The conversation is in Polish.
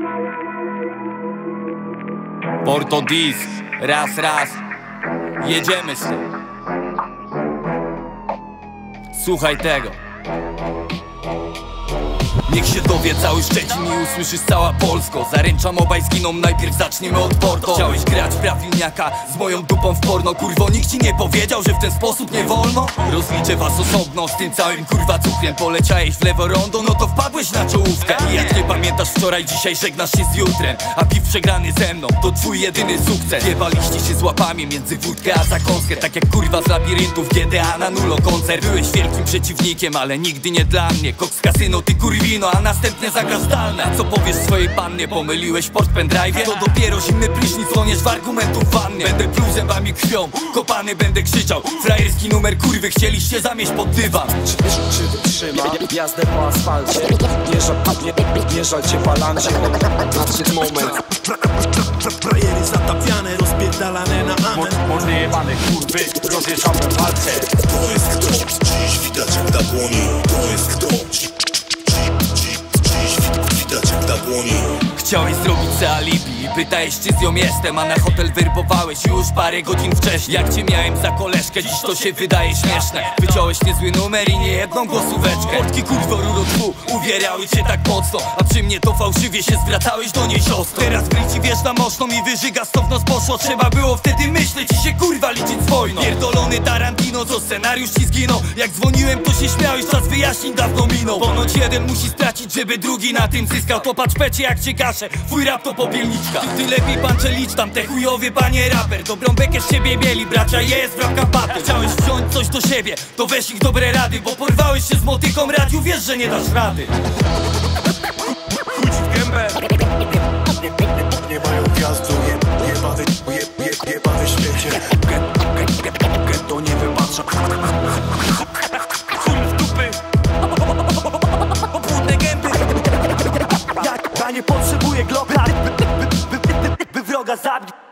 Porto Dis, raz, jedziemy z tym. Słuchaj tego. Niech się dowie cały Szczecin i usłyszysz cała Polsko. Zaręczam, obaj zginą, najpierw zaczniemy od Porto. Chciałeś grać w prawilniaka z moją dupą w porno. Kurwo, nikt ci nie powiedział, że w ten sposób nie wolno? Rozliczę was osobno z tym całym kurwa cukrem. Poleciałeś w lewo rondo, no to wpadłeś na czołówkę. I jak nie pamiętasz wczoraj, dzisiaj żegnasz się z jutrem. A piw przegrany ze mną to twój jedyny sukces. Jebaliście się z łapami między wódkę a zakąskę. Tak jak kurwa z labiryntów GTA na nulo koncert. Byłeś wielkim przeciwnikiem, ale nigdy nie dla mnie. Koks kasyno, ty kurwino, a następnie zagra zdalne. A co powiesz swojej pannie? Pomyliłeś port w pendrive'ie? To dopiero zimny prysznic, łoniesz w argumentów w wannie. Będę pluł zębami krwią, kopany będę krzyczał. Frajerski numer kurwy, chcieliście zamieść pod dywan. Czy wytrzyma jazdę po asfalcie? Nie żal cię palancie. Nadszedł moment. Frajery zatapiane, rozpierdalane na amen. Mordy jebane kurwy, rozjeżdżamy w walce. To jest kto? Dziś widać jak na dłoni. To jest kto? Dziś widać jak na dłoni. Chciałeś zrobić se alibi i pytałeś, czy z nią jestem, a na hotel werbowałeś już parę godzin wcześniej. Jak cię miałem za koleżkę, dziś to się wydaje śmieszne. Wyciąłeś niezły numer i nie jedną głosóweczkę. Portki kurwo rurotwu uwierały cię tak mocno, a przy mnie to fałszywie się zwracałeś do niej siostro. Teraz kryci wiesz na mocną i wyżyga stąd poszło. Trzeba było wtedy myśleć i się kurwa liczyć z wojną. Pierdolony Tarantino, co scenariusz ci zginął. Jak dzwoniłem to się śmiałeś, czas wyjaśnień dawno minął. Ponoć jeden musi stracić, żeby drugi na tym zyskał. To patrz pecie jak cię gaszę, twój rap to popielniczka. Ty lepiej pancze licz tam, te chujowie panie raper. Dobrą bekę z ciebie mieli, bracia, jest brawka pater. Chciałeś wziąć coś do siebie, to weź ich dobre rady. Bo porwałeś się z motyką, radziu, wiesz, że nie dasz rady. Chuj ci w gębę. Nie mają gwiazdu, jebany świecie. To nie wybacza. Chuj w dupy. Obłudne gęby. Ja nie potrzebuję gloka, by wroga zabić.